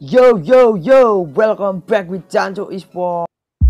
Yo, welcome back with Chancho Esports.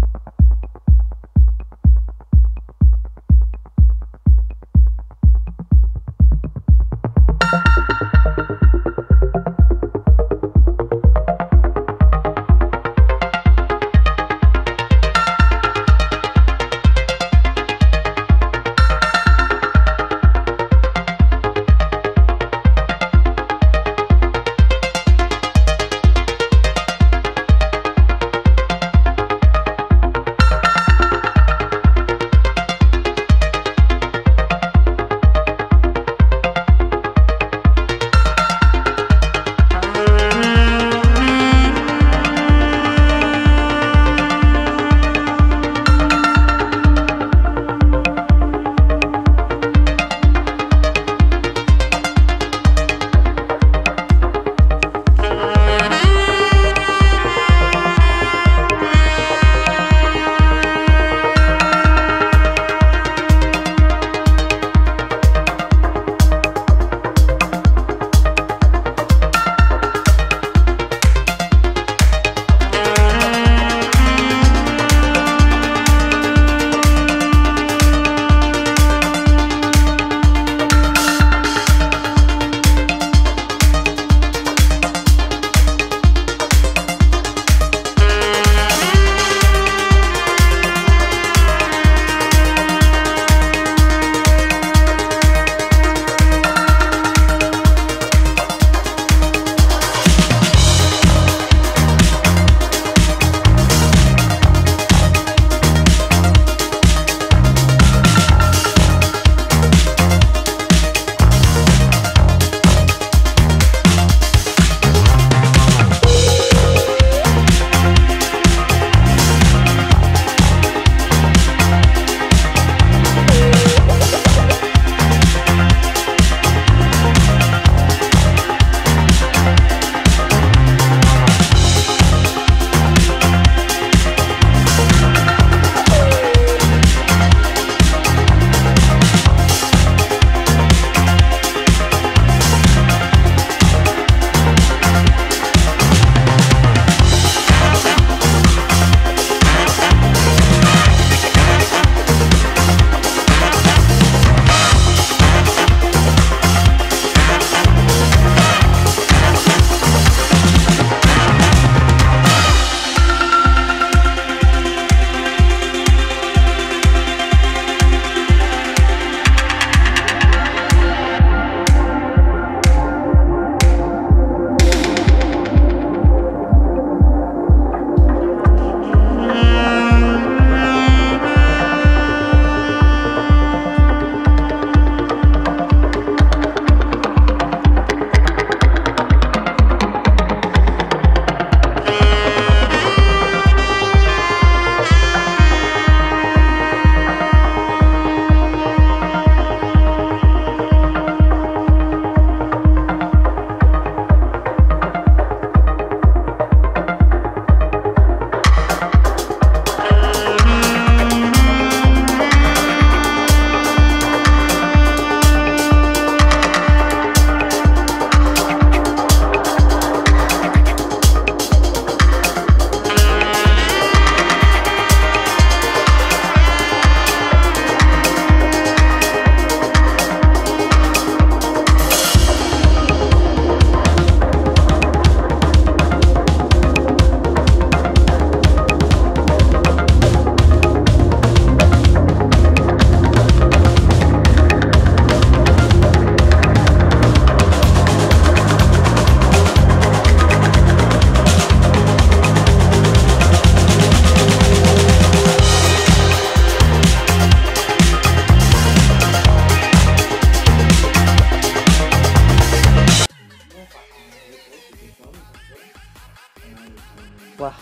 Wah,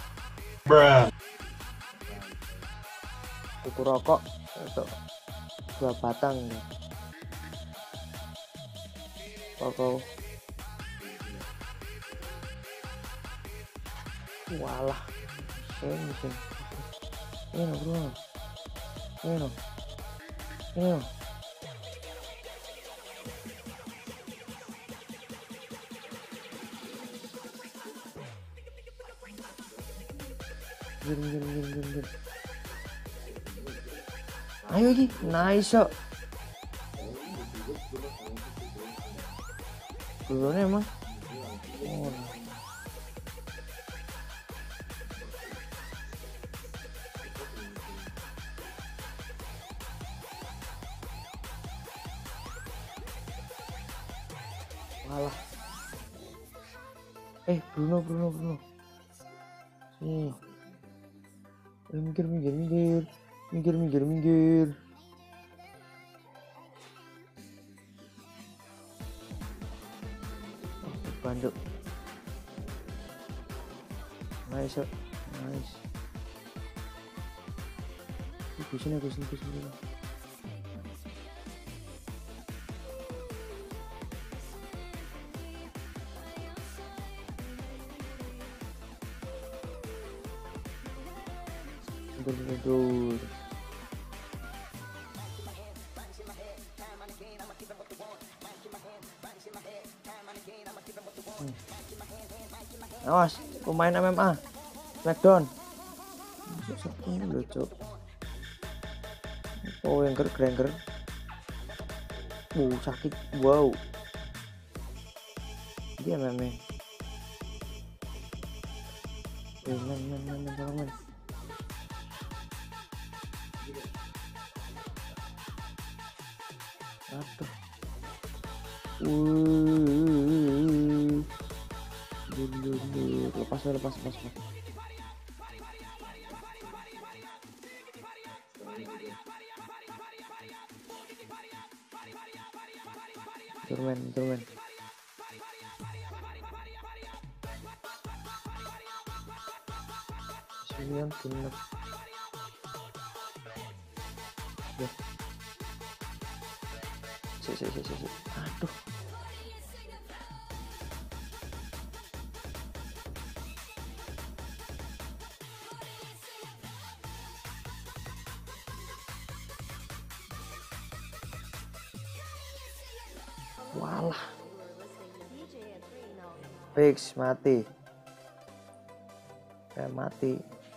tuku rokok untuk 2 batang ya. Rokok. Walah, ini bro, ini. Minggir. Ayo iki, nice kok. Belum emang. Oh. Walah. Bruno. Sini. Minggir. Banduk. Nice. Sini. Mundur. Awas, pemain MMA Smackdown. Ini lucu. Oh, yang Granger. Sakit. Wow. Dia MMA. Men. Aduh. Lepas. Turmen. Sinian bener. Si. Aduh. Walah. Fix mati. Mati.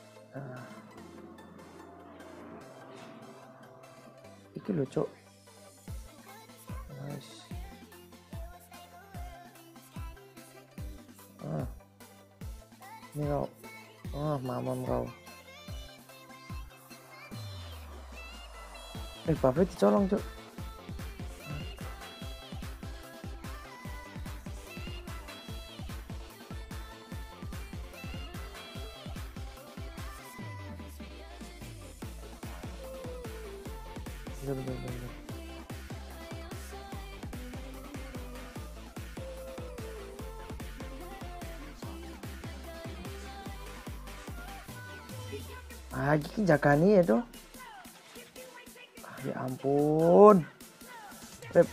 Iki lho, Cuk. Nice. Ini kau. Mamam kau. Buffet dicolong, Cuk. Bener. Iki jagani ya tuh. Ya ampun. Rep.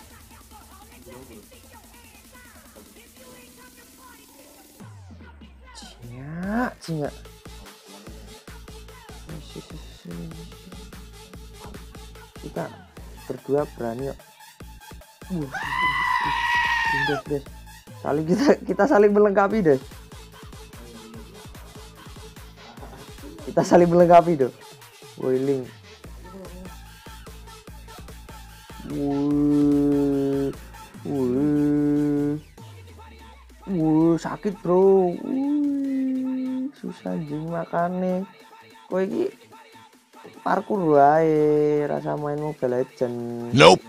Cia. Kita berdua berani kok. Des. Saling kita saling melengkapi deh. Kita saling melengkapi dong. Boiling. Sakit bro. Susah anjing makane. Kowe iki parkour wae, rasa main Mobile Legend. Nope.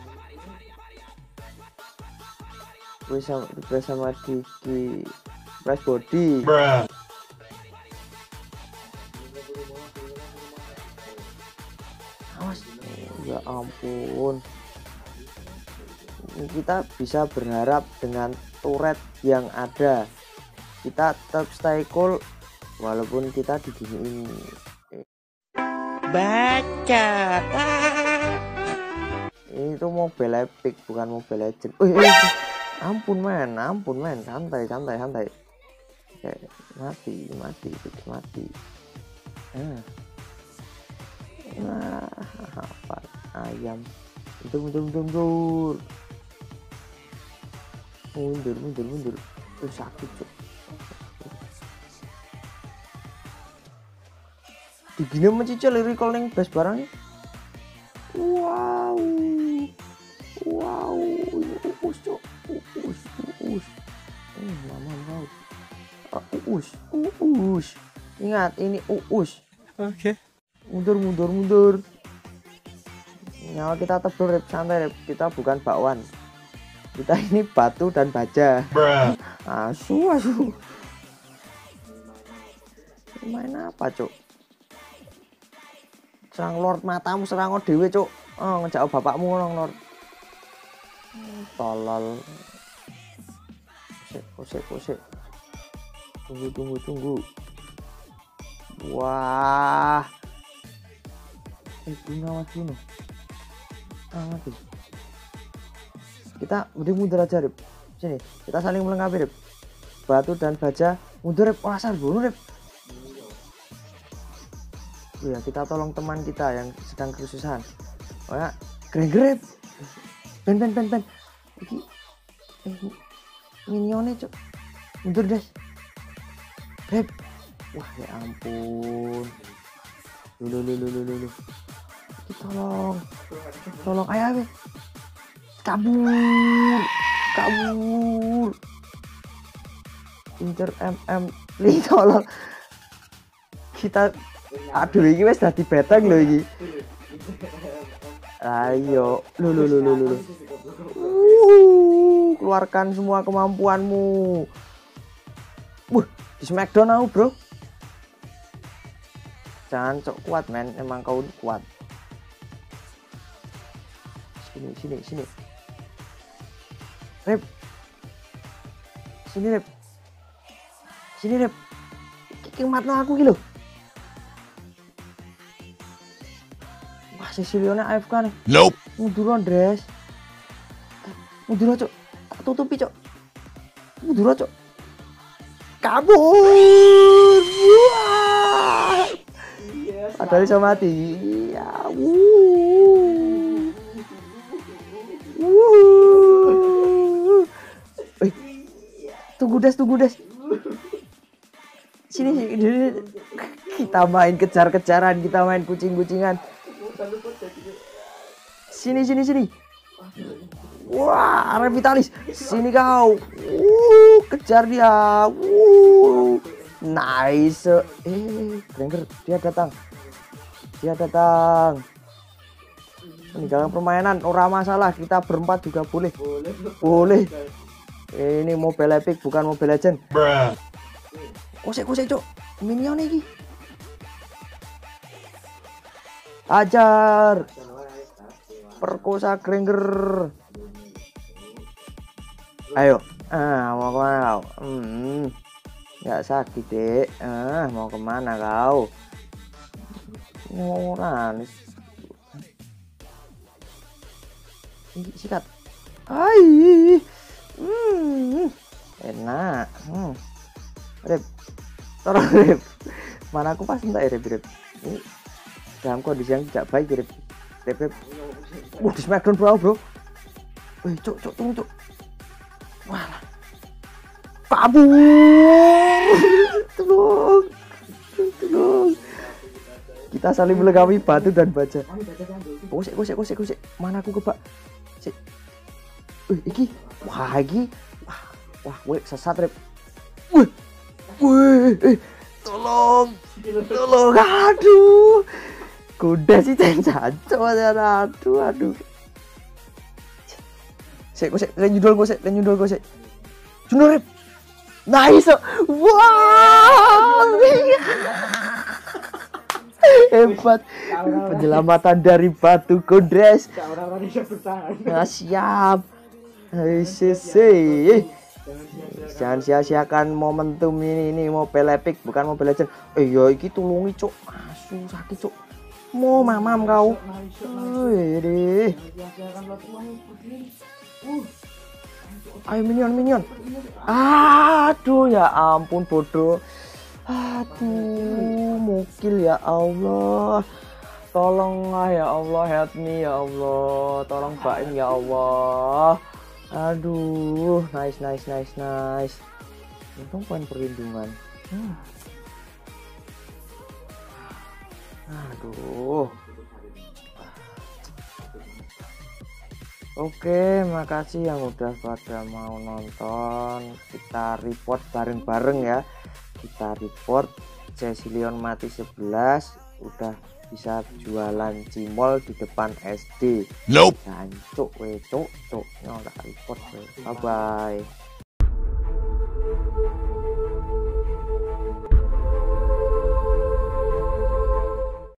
Sama Diki Price Body. Bruh. Awas. Ya ampun. Kita bisa berharap dengan turret yang ada. Kita tetap stay cool walaupun kita di dunia ini. Baca. Itu Mobile Epic bukan Mobile Legend. Ampun men, santai. Oke, mati. Apa ayam? Mundur. Sakit, Cuk. digini mencicil recall ning base barang. Wow. Wow, uus, cok. Uus. Mama kau. Uus. Ingat, ini uus. Oke. Mundur. Nyawa kita tebel, Rip. Santai, Rip. Kita bukan bakwan. Kita ini batu dan baja. Asu. Main apa, cok? Serang Lord matamu, serang dewe, cok. Oh, ngejak bapakmu ngono, Lord. Tolol. Kosek. Tunggu. Wah. Bunga mas bunuh. Mati. Kita mundur aja, Rip. Sini, kita saling melengkapi, Rip. Batu dan baja, mundur, Rip. Wah, bunuh, Rip. Ya, kita tolong teman kita yang sedang kesusahan. Oh ya, Granger, Rip. Ben. Iki. Minionnya, cok. Mundur, Des. Rip. Wah, ya ampun. Lu. Tolong ayo, Rip. Kabur. Incer li tolong. Kita aduh iki wis dadi beteng lho iki. Ayo, lu. Keluarkan semua kemampuanmu. Di Smackdown aku, bro. Jangan sok kuat, men. Emang kau kuat. Sini. Rip. Sini, Rip. Iki matno aku iki lho. Wah, Cecilionya AFK nih. Nope. Mundur, Andres. Mundur, cok. Tak tutupi, cok. Mundur, cok. Kabur. Wah. Padahal bisa mati. Ya. Tunggu des. Sini. Kita main kejar-kejaran, kita main kucing-kucingan. Sini. Wah, Revitalis. Sini kau. Kejar dia. Nice. Granger, dia datang. Meninggalkan permainan, ora masalah. Kita berempat juga boleh. Ini Mobile Epic bukan Mobile Legend. Kosek, cok. Minion iki. Ajar. Perkosa Granger. Ayo. Mau kemana kau? Nggak sakit, Dek. Mau kemana kau? Ngoran. Sikat. Hai. Enak. Rip. Tolong, Rip. Mana aku pas enggak ya, Rip? Ini dalam kondisi yang tidak baik, Rip. Di Smackdown, bro. Wih, cok, tunggu, cok. Wah. Kabur. Tolong. Kita saling melengkapi batu dan baja. Kosek. Mana aku kebak? Iki. Wah, weh, sesat, Rip. Tolong. Aduh. Kuda sih cancok. Aduh. Kosek, nyundul gosek. Jundul, Rip. Nice. Wah. Hebat. Penyelamatan dari batu Kodres. Nah, siap. Jangan sia-siakan momentum ini Mobile Epic bukan Mobile Legend. Ya iki tulungi, cok. Asu sakit, cok. Mau mamam kau. Ayo minion. Aduh, ya ampun, bodoh. Aduh, mukil ya Allah. Tolonglah ya Allah, help me ya Allah. Tolong Baim ya Allah. Aduh, nice. Untung poin perlindungan. Aduh. Oke, makasih yang udah pada mau nonton. Kita report bareng-bareng ya. Kita report Cecilion mati 11 udah bisa jualan cimol di depan SD. Nope. Jancuk we cuk, cuk. Nggak report we. Bye bye.